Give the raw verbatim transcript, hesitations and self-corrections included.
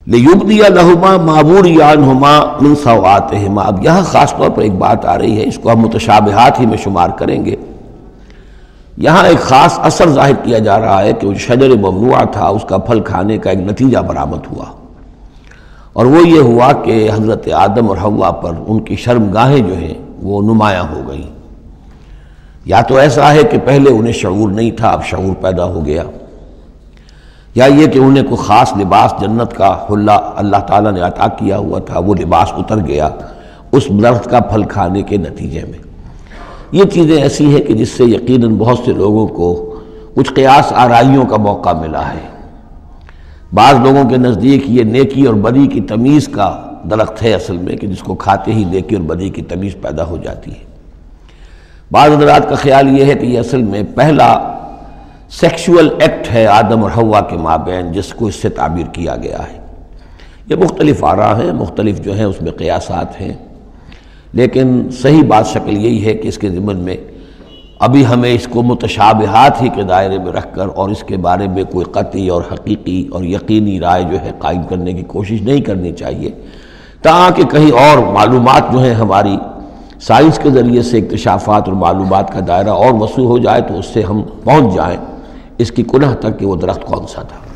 لیبدی لہما ما بوری عنہما من سوآتہما۔ اب یہاں خاص طور پر ایک بات آ رہی ہے، اس کو ہم متشابہات ہی میں شمار کریں گے۔ یہاں ایک خاص اثر ظاہر کیا جا رہا ہے کہ وہ شجر ممنوع تھا، اس کا پھل کھانے کا ایک نتیجہ برآمد ہوا، اور وہ یہ ہوا کہ حضرت آدم اور حوا پر ان کی شرمگاہیں جو ہیں وہ نمایاں ہو گئیں۔ یا تو ایسا ہے کہ پہلے انہیں شعور نہیں تھا، اب شعور پیدا ہو گیا، یا یہ کہ انہیں کوئی خاص لباس جنت کا حلہ اللہ تعالیٰ نے عطا کیا ہوا تھا، وہ لباس اتر گیا اس درخت کا پھل کھانے کے نتیجے میں۔ یہ چیزیں ایسی ہیں کہ جس سے یقیناً بہت سے لوگوں کو کچھ قیاس آرائیوں کا موقع ملا ہے۔ بعض لوگوں کے نزدیک یہ نیکی اور بدی کی تمیز کا درخت ہے اصل میں، کہ جس کو کھاتے ہی نیکی اور بدی کی تمیز پیدا ہو جاتی ہے۔ بعض حضرات کا خیال یہ ہے کہ یہ اصل میں پہلا سیکشول ایکٹ ہے آدم اور حوا کے مابین، جس کو اس سے تعبیر کیا گیا ہے۔ یہ مختلف آراء ہیں، مختلف جو ہیں اس میں قیاسات ہیں، لیکن صحیح بات شکل یہی ہے کہ اس کے ضمن میں ابھی ہمیں اس کو متشابہات ہی کے دائرے میں رکھ کر اور اس کے بارے میں کوئی قطعی اور حقیقی اور یقینی رائے جو ہے قائم کرنے کی کوشش نہیں کرنی چاہیے، تاکہ کہیں اور معلومات جو ہیں ہماری سائنس کے ذریعے سے اکتشافات اور معلومات کا دائرہ اور وسیع ہو جائے تو اس سے ہم پہنچ جائیں اس کی کنہ تک کہ وہ درخت کون سا تھا۔